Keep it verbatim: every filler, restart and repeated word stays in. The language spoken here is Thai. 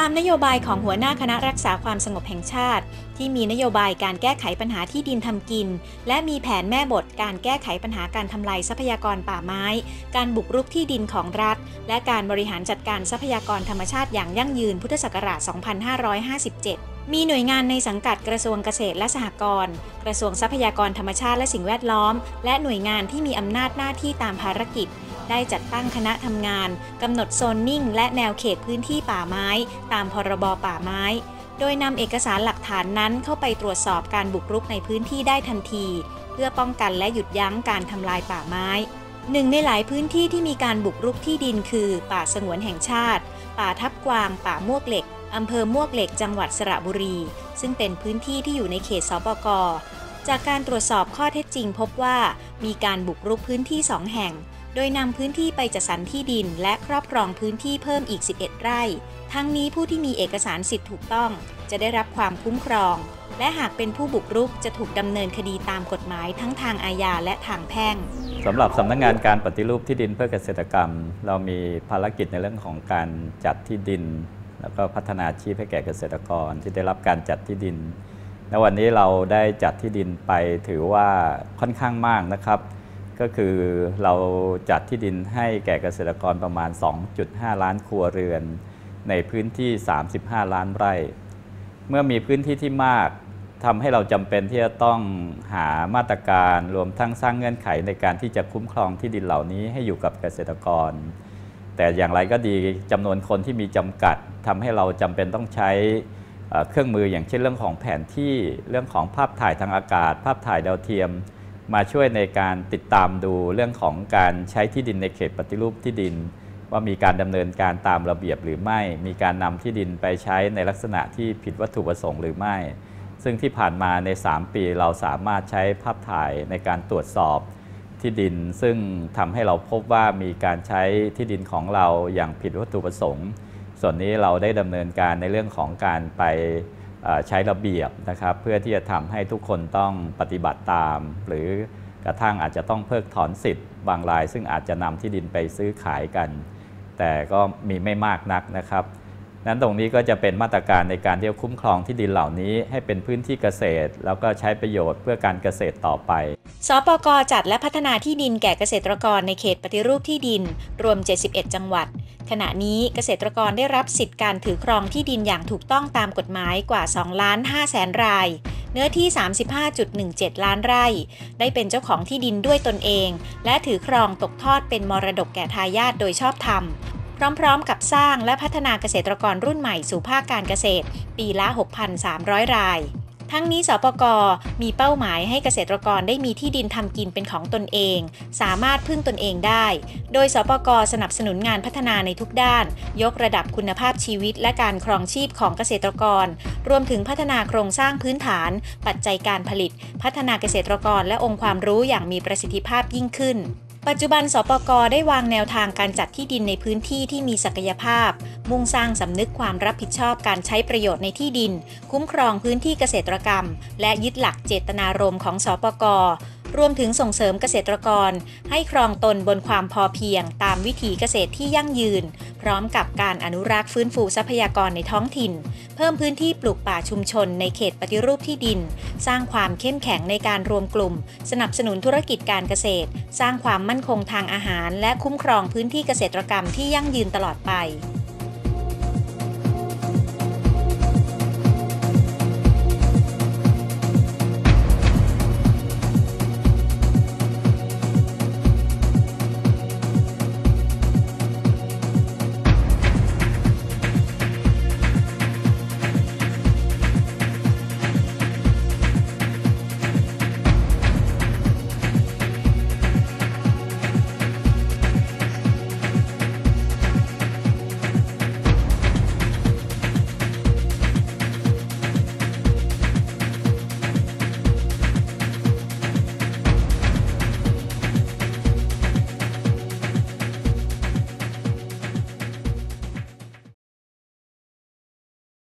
ามนโยบายของหัวหน้าคณะรักษาความสงบแห่งชาติที่มีนโยบายการแก้ไขปัญหาที่ดินทำกินและมีแผนแม่บทการแก้ไขปัญหาการทำลายทรัพยากรป่าไม้การบุกรุกที่ดินของรัฐและการบริหารจัดการทรัพยากรธรรมชาติอย่างยั่งยืนพุทธศักราช สองพันห้าร้อยห้าสิบเจ็ด มีหน่วยงานในสังกัดกระทรวงเกษตรและสหกรณ์กระทรวงทรัพยากรธรรมชาติและสิ่งแวดล้อมและหน่วยงานที่มีอำนาจหน้าที่ตามภารกิจได้จัดตั้งคณะทำงานกำหนดโซนนิ่งและแนวเขตพื้นที่ป่าไม้ตามพรบป่าไม้โดยนำเอกสารหลักฐานนั้นเข้าไปตรวจสอบการบุกรุกในพื้นที่ได้ทันทีเพื่อป้องกันและหยุดยั้งการทำลายป่าไม้หนึ่งในหลายพื้นที่ที่มีการบุกรุกที่ดินคือป่าสงวนแห่งชาติป่าทับกวางป่ามวกเหล็กอำเภอมวกเหล็กจังหวัดสระบุรีซึ่งเป็นพื้นที่ที่อยู่ในเขตสปก.จากการตรวจสอบข้อเท็จจริงพบว่ามีการบุกรุกพื้นที่สองแห่งโดยนำพื้นที่ไปจัดสรรที่ดินและครอบครองพื้นที่เพิ่มอีกสิบเอ็ดไร่ทั้งนี้ผู้ที่มีเอกสารสิทธิ์ถูกต้องจะได้รับความคุ้มครองและหากเป็นผู้บุกรุกจะถูกดำเนินคดีตามกฎหมายทั้งทางอาญาและทางแพ่งสำหรับสำนักงานการปฏิรูปที่ดินเพื่อเกษตรกรรมเรามีภารกิจในเรื่องของการจัดที่ดินแล้วก็พัฒนาอาชีพให้แก่เกษตรกรที่ได้รับการจัดที่ดินในวันนี้เราได้จัดที่ดินไปถือว่าค่อนข้างมากนะครับก็คือเราจัดที่ดินให้แก่เกษตรกรประมาณ สองจุดห้า ล้านครัวเรือนในพื้นที่สามสิบห้าล้านไร่เมื่อมีพื้นที่ที่มากทำให้เราจำเป็นที่จะต้องหามาตรการรวมทั้งสร้างเงื่อนไขในการที่จะคุ้มครองที่ดินเหล่านี้ให้อยู่กับเกษตรกรแต่อย่างไรก็ดีจำนวนคนที่มีจำกัดทำให้เราจำเป็นต้องใช้เครื่องมืออย่างเช่นเรื่องของแผนที่เรื่องของภาพถ่ายทางอากาศภาพถ่ายดาวเทียมมาช่วยในการติดตามดูเรื่องของการใช้ที่ดินในเขตปฏิรูปที่ดินว่ามีการดำเนินการตามระเบียบหรือไม่มีการนำที่ดินไปใช้ในลักษณะที่ผิดวัตถุประสงค์หรือไม่ซึ่งที่ผ่านมาในสามปีเราสามารถใช้ภาพถ่ายในการตรวจสอบที่ดินซึ่งทำให้เราพบว่ามีการใช้ที่ดินของเราอย่างผิดวัตถุประสงค์ส่วนนี้เราได้ดำเนินการในเรื่องของการไปใช้ระเบียบนะครับเพื่อที่จะทำให้ทุกคนต้องปฏิบัติตามหรือกระทั่งอาจจะต้องเพิกถอนสิทธิ์บางรายซึ่งอาจจะนำที่ดินไปซื้อขายกันแต่ก็มีไม่มากนักนะครับนั้นตรงนี้ก็จะเป็นมาตรการในการที่จะคุ้มครองที่ดินเหล่านี้ให้เป็นพื้นที่เกษตรแล้วก็ใช้ประโยชน์เพื่อการเกษตรต่อไปสปก.จัดและพัฒนาที่ดินแก่เกษตรกรในเขตปฏิรูปที่ดินรวมเจ็ดสิบเอ็ดจังหวัดขณะนี้เกษตรกรได้รับสิทธิการถือครองที่ดินอย่างถูกต้องตามกฎหมายกว่า สองล้านห้าแสน รายเนื้อที่ สามสิบห้าจุดหนึ่งเจ็ด ล้านไร่ได้เป็นเจ้าของที่ดินด้วยตนเองและถือครองตกทอดเป็นมรดกแก่ทายาทโดยชอบธรรมพร้อมๆกับสร้างและพัฒนาเกษตรกรรุ่นใหม่สู่ภาคการเกษตรปีละ หกพันสามร้อย รายทั้งนี้สปก.มีเป้าหมายให้เกษตรกรได้มีที่ดินทำกินเป็นของตนเองสามารถพึ่งตนเองได้โดยสปก.สนับสนุนงานพัฒนาในทุกด้านยกระดับคุณภาพชีวิตและการครองชีพของเกษตรกรรวมถึงพัฒนาโครงสร้างพื้นฐานปัจจัยการผลิตพัฒนาเกษตรกรและองค์ความรู้อย่างมีประสิทธิภาพยิ่งขึ้นปัจจุบันสปก.ได้วางแนวทางการจัดที่ดินในพื้นที่ที่มีศักยภาพมุ่งสร้างสำนึกความรับผิดชอบการใช้ประโยชน์ในที่ดินคุ้มครองพื้นที่เกษตรกรรมและยึดหลักเจตนารมณ์ของสปก.รวมถึงส่งเสริมเกษตรกรให้ครองตนบนความพอเพียงตามวิถีเกษตรที่ยั่งยืนพร้อมกับการอนุรักษ์ฟื้นฟูทรัพยากรในท้องถิ่นเพิ่มพื้นที่ปลูกป่าชุมชนในเขตปฏิรูปที่ดินสร้างความเข้มแข็งในการรวมกลุ่มสนับสนุนธุรกิจการเกษตรสร้างความมั่นคงทางอาหารและคุ้มครองพื้นที่เกษตรกรรมที่ยั่งยืนตลอดไป